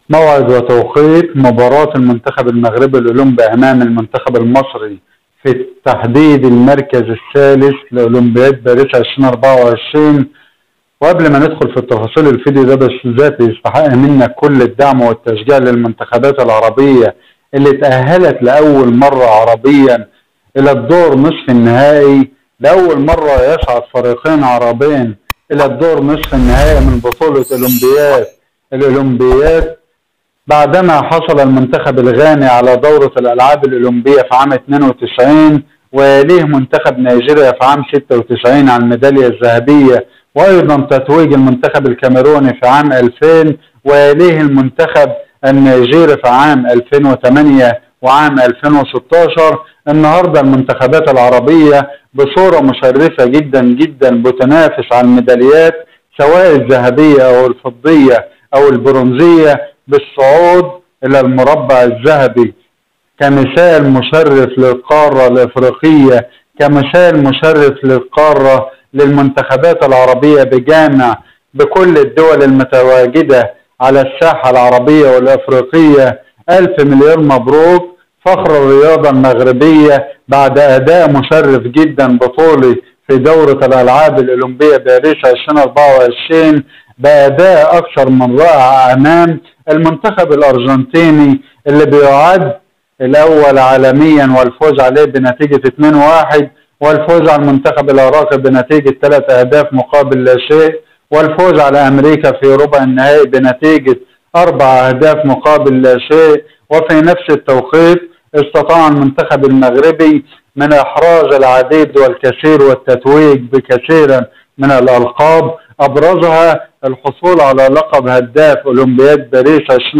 موعد وتوقيت مباراة المنتخب المغربي الأولمبي أمام المنتخب المصري في تحديد المركز الثالث لأولمبياد باريس 2024. وقبل ما ندخل في التفاصيل، الفيديو ده بالذات يستحق منا كل الدعم والتشجيع للمنتخبات العربية اللي تأهلت لأول مرة عربيا إلى الدور نصف النهائي. لأول مرة يصعد فريقين عربين إلى الدور نصف النهائي من بطولة الأولمبياد بعدما حصل المنتخب الغاني على دورة الألعاب الأولمبية في عام 92، ويليه منتخب نيجيريا في عام 96 على الميدالية الذهبية، وأيضا تتويج المنتخب الكاميروني في عام 2000، ويليه المنتخب النيجيري في عام 2008 وعام 2016. النهارده المنتخبات العربية بصورة مشرفة جدا جدا بتنافس على الميداليات سواء الذهبية أو الفضية أو البرونزية بالصعود إلى المربع الذهبي كمثال مشرف للقارة الإفريقية، كمثال مشرف للقارة للمنتخبات العربية بجامع بكل الدول المتواجدة على الساحة العربية والإفريقية. ألف مليون مبروك، فخر الرياضة المغربية بعد أداء مشرف جدا بطولي في دورة الألعاب الأولمبية باريس 2024 بأداء أكثر من رائع أمام المنتخب الأرجنتيني اللي بيعد الأول عالميا، والفوز عليه بنتيجة 2-1، والفوز على المنتخب العراقي بنتيجة 3 أهداف مقابل لا شيء، والفوز على أمريكا في ربع النهائي بنتيجة 4 أهداف مقابل لا شيء. وفي نفس التوقيت استطاع المنتخب المغربي من إحراز العديد والكثير والتتويج بكثير من الألقاب، أبرزها الحصول على لقب هداف أولمبياد باريس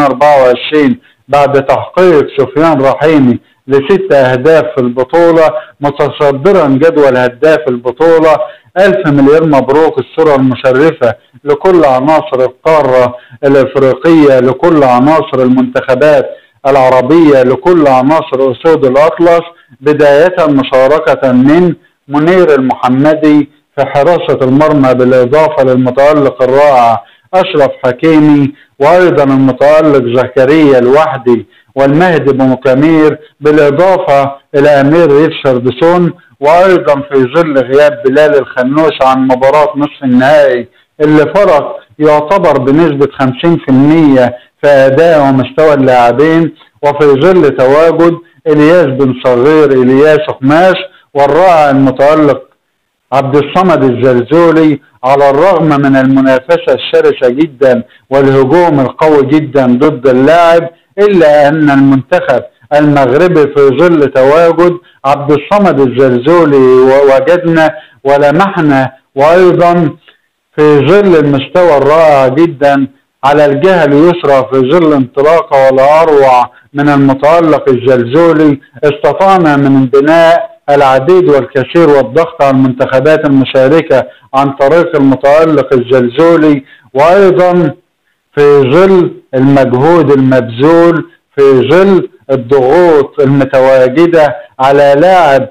2024 بعد تحقيق سفيان رحيمي ل6 أهداف في البطولة، متصدرا جدول هداف البطولة. ألف مليون مبروك، الصورة المشرفة لكل عناصر القارة الإفريقية، لكل عناصر المنتخبات العربية، لكل عناصر أسود الأطلس، بداية مشاركة من منير المحمدي في حراسة المرمى، بالإضافة للمتألق الرائع أشرف حكيمي، وأيضا المتألق زكريا الوحدي والمهدي بمكامير، بالإضافة إلى أمير ريتشاردسون، وأيضا في ظل غياب بلال الخنوش عن مباراة نصف النهائي اللي فرق يعتبر بنسبة 50% في أداء ومستوى اللاعبين، وفي ظل تواجد إلياس بن صغير إلياس قماش والرائع المتألق عبد الصمد الزلزولي. على الرغم من المنافسة الشرسة جدا والهجوم القوي جدا ضد اللاعب، إلا أن المنتخب المغربي في ظل تواجد عبد الصمد الزلزولي وجدنا ولمحنا، وأيضا في ظل المستوى الرائع جدا على الجهة اليسرى في ظل انطلاقة ولا أروع من المتألق الزلزولي، استطعنا من بناء العديد والكثير والضغط على المنتخبات المشاركة عن طريق المتألق الزلزولي، وأيضا في ظل المجهود المبذول، في ظل الضغوط المتواجدة على لاعب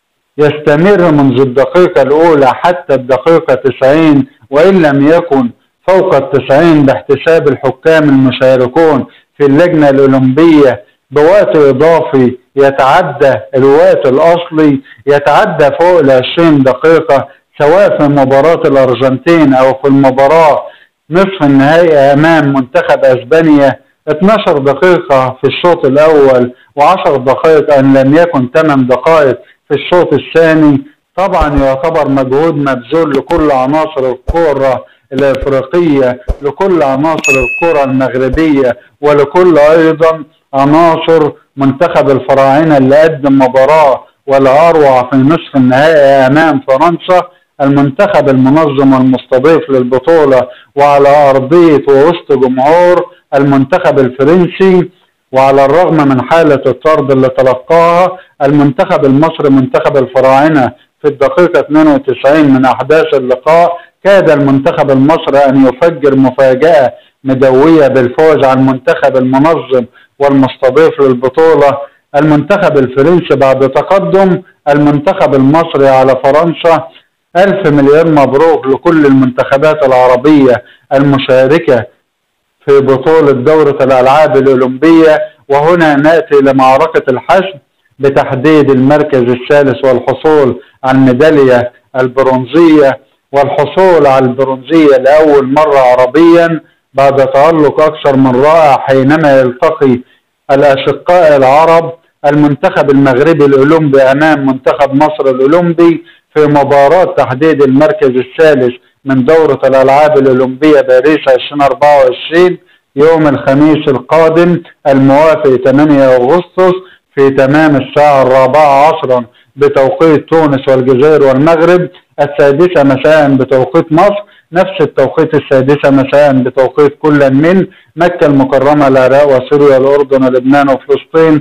يستمر منذ الدقيقة الأولى حتى الدقيقة 90 وإن لم يكن فوق 90 باحتساب الحكام المشاركون في اللجنة الأولمبية بوقت إضافي يتعدى الوقت الأصلي، يتعدى فوق 20 دقيقة، سواء في مباراة الأرجنتين أو في المباراة نصف النهائي أمام منتخب أسبانيا. 12 دقيقة في الشوط الأول و10 دقائق أن لم يكن 8 دقائق في الشوط الثاني. طبعا يعتبر مجهود مبذول لكل عناصر الكرة الإفريقية، لكل عناصر الكرة المغربية، ولكل أيضا عناصر منتخب الفراعنة اللي قدم مباراة ولا أروع في نصف النهائي أمام فرنسا، المنتخب المنظم والمستضيف للبطولة، وعلى أرضية ووسط جمهور المنتخب الفرنسي. وعلى الرغم من حالة الطرد اللي تلقاها المنتخب المصري منتخب الفراعنة في الدقيقة 92 من أحداث اللقاء، كاد المنتخب المصري أن يفجر مفاجأة مدوية بالفوز على المنتخب المنظم والمستضيف للبطولة المنتخب الفرنسي بعد تقدم المنتخب المصري على فرنسا. ألف مليون مبروك لكل المنتخبات العربية المشاركة في بطولة دورة الألعاب الأولمبية. وهنا نأتي لمعركة الحسم بتحديد المركز الثالث والحصول على الميدالية البرونزية، والحصول على البرونزية لأول مرة عربيا بعد تألق أكثر من رائع حينما يلتقي الأشقاء العرب المنتخب المغربي الأولمبي أمام منتخب مصر الأولمبي في مباراة تحديد المركز الثالث من دورة الألعاب الأولمبية باريس 2024 يوم الخميس القادم الموافق 8 أغسطس في تمام الساعة 4 بتوقيت تونس والجزائر والمغرب، 6 مساء بتوقيت مصر، نفس التوقيت 6 مساء بتوقيت كل من مكة المكرمة العراق وسوريا الأردن ولبنان وفلسطين،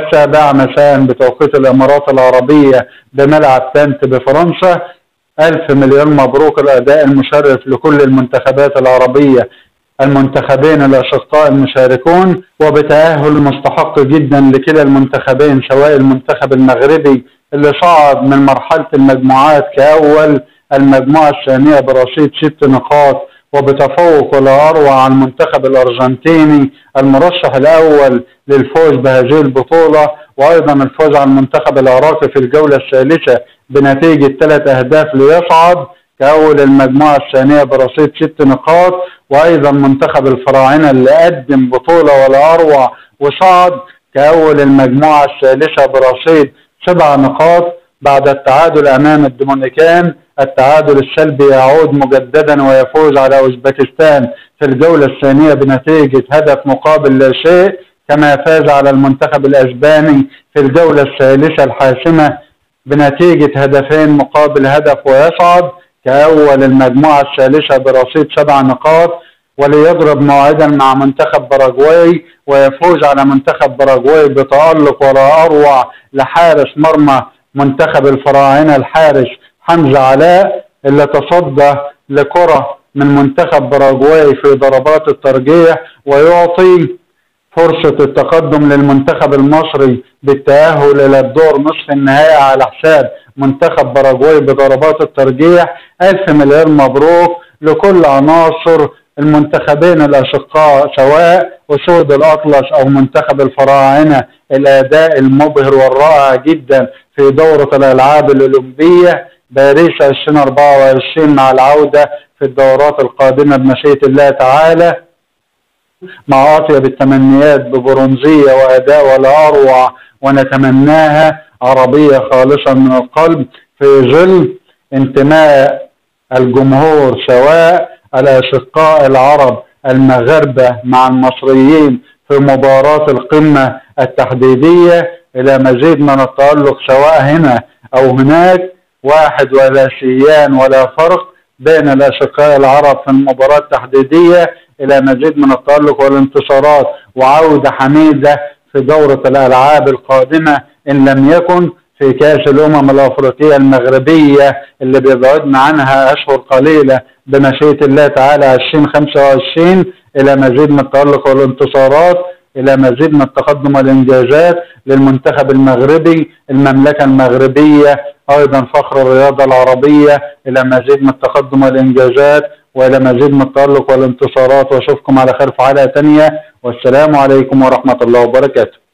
7 مساء بتوقيت الإمارات العربية بملعب تانت بفرنسا. ألف مليون مبروك الأداء المشرف لكل المنتخبات العربية، المنتخبين الأشقاء المشاركون، وبتأهل مستحق جدا لكلا المنتخبين، سواء المنتخب المغربي اللي صعد من مرحلة المجموعات كأول المجموعة الثانية برصيد 6 نقاط وبتفوق ولا أروع عن المنتخب الأرجنتيني المرشح الأول للفوز بهذه البطولة، وأيضا الفوز على المنتخب العراقي في الجولة الثالثة بنتيجة 3 أهداف ليصعد كأول المجموعة الثانية برصيد 6 نقاط، وأيضا منتخب الفراعنة اللي قدم بطولة ولا أروع وصعد كأول المجموعة الثالثة برصيد 7 نقاط بعد التعادل أمام الدومينيكان. التعادل السلبي يعود مجددا ويفوز على أوزبكستان في الجولة الثانية بنتيجة هدف مقابل لا شيء، كما فاز على المنتخب الأسباني في الجولة الثالثة الحاسمة بنتيجة 2 مقابل هدف ويصعد كأول المجموعة الثالثة برصيد 7 نقاط، وليضرب موعدا مع منتخب باراغواي ويفوز على منتخب باراغواي بتألق ولا أروع لحارس مرمى منتخب الفراعنة الحارس حمزة علاء اللي تصدى لكرة من منتخب باراغواي في ضربات الترجيح، ويعطي فرصة التقدم للمنتخب المصري بالتأهل إلى الدور نصف النهائي على حساب منتخب باراغواي بضربات الترجيح. ألف مليون مبروك لكل عناصر المنتخبين الأشقاء سواء أسود الأطلس أو منتخب الفراعنة، الأداء المبهر والرائع جدا في دورة الألعاب الأولمبية باريس 2024 مع العودة في الدورات القادمة بمشيئة الله تعالى، مع أطيب التمنيات ببرونزية وأداء ولا أروع، ونتمناها عربية خالصة من القلب في ظل انتماء الجمهور سواء الأشقاء العرب المغاربة مع المصريين في مباراة القمة التحديدية إلى مزيد من التألق سواء هنا أو هناك، واحد ولا شيان ولا فرق بين الأشقاء العرب في المباراة التحديدية إلى مزيد من التألق والانتصارات وعودة حميدة في دورة الألعاب القادمة إن لم يكن في كأس الأمم الأفريقية المغربية اللي بيبعدنا عنها أشهر قليلة بمشيئة الله تعالى 2025 إلى مزيد من التألق والانتصارات، إلى مزيد من التقدم والإنجازات للمنتخب المغربي، المملكة المغربية أيضا فخر الرياضة العربية، إلى مزيد من التقدم والإنجازات وإلى مزيد من التألق والانتصارات. وأشوفكم على خير في حلقة تانية، والسلام عليكم ورحمة الله وبركاته.